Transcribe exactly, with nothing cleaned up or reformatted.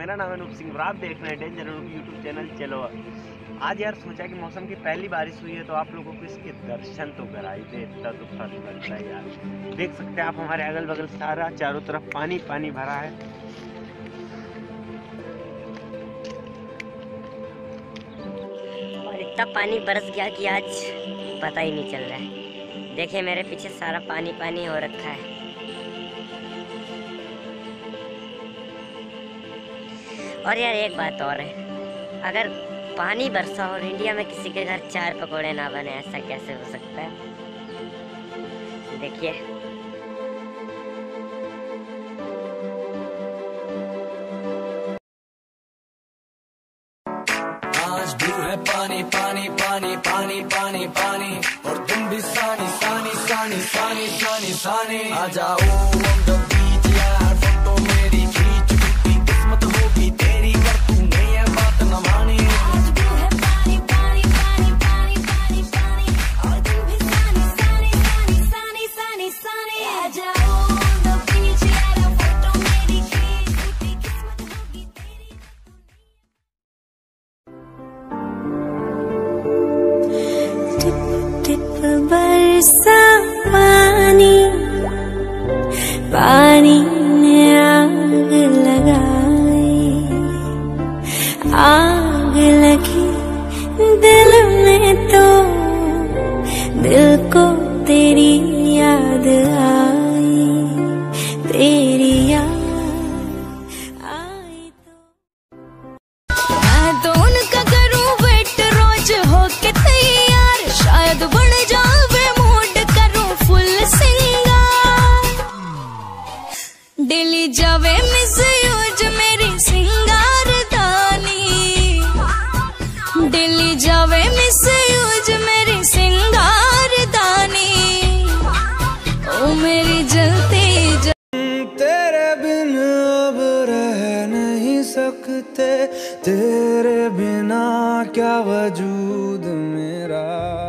मेरा नाम है अनूप सिंह और आप देख रहे हैं डेंजर अनूप यूट्यूब चैनल। चलो आज यार सोचा कि मौसम की पहली बारिश हुई है तो आप लोगों को इसके दर्शन तो कराई दे, इतना तो फर्क लगता है यार। देख सकते हैं आप हमारे अगल बगल सारा चारों तरफ पानी पानी भरा है। और इतना पानी बरस गया कि आज पता ही नहीं चल रहा है। देखिए मेरे पीछे सारा पानी पानी हो रखा है। और यार एक बात और है, अगर पानी बरसा और इंडिया में किसी के घर चार पकोड़े ना बने, ऐसा कैसे हो सकता है? देखिए आज भी है पानी पानी पानी पानी पानी पानी और तुम भी सानी सानी सानी सानी सानी सानी आ जाओ on the beach यार, फोटो मेरी खींच की किस्मत होगी तेरी, कर तूने ये बात न मानी। आज भी है पानी पानी पानी पानी पानी पानी और तुम भी सानी सानी सानी सानी सानी सानी आ जाओ on the beach यार, फोटो मेरी खींच की किस्मत होगी तेरी। बरसा पानी पानी ने आग लगाई, आग लगी दिल में तो दिल को तेरी याद आई, तेरी याद आई तो मैं तो उनका करूं वेट रोज होके तैयार, शायद बन जावे मूड करूं फुल सिंगार, डेली जावे मिस यूज मेरी सिंगार दानी, डेली जावे मिस यूज मेरी सिंगार दानी, ओ मेरी जलती जल... तेरे बिन अब रह नहीं सकते, तेरे बिना क्या वजूद मेरा।